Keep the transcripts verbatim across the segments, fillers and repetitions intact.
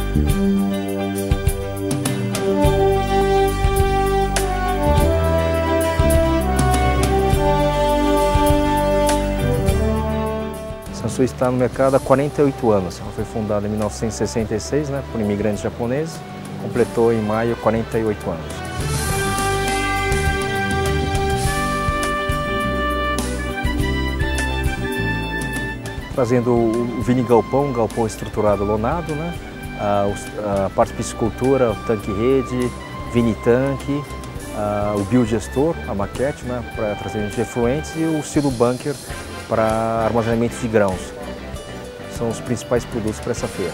Sansui está no mercado há quarenta e oito anos. Ela foi fundada em mil novecentos e sessenta e seis, né, por imigrantes japoneses. Completou em maio quarenta e oito anos. Trazendo o Vini Galpão, um galpão estruturado lonado, né? a, a parte de piscicultura, o tanque-rede, Vini Tanque, a, o biogestor, a maquete, né? Para tratamento de efluentes, e o silo bunker para armazenamento de grãos. São os principais produtos para essa feira.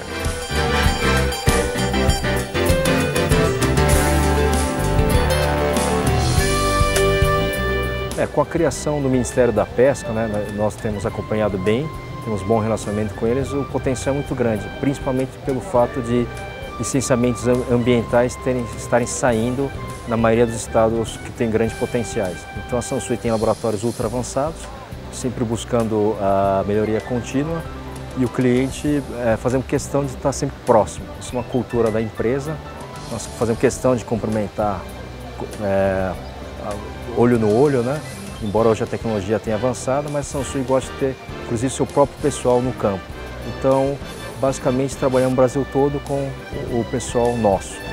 É, com a criação do Ministério da Pesca, né, nós temos acompanhado bem, temos bom relacionamento com eles, o potencial é muito grande, principalmente pelo fato de licenciamentos ambientais terem, estarem saindo na maioria dos estados que têm grandes potenciais. Então a Sansui tem laboratórios ultra avançados, sempre buscando a melhoria contínua, e o cliente é, fazendo questão de estar sempre próximo. Isso é uma cultura da empresa, nós fazemos questão de cumprimentar é, olho no olho, né? Embora hoje a tecnologia tenha avançado, mas a Sansui gosta de ter, inclusive, seu próprio pessoal no campo. Então, basicamente, trabalhamos o Brasil todo com o pessoal nosso.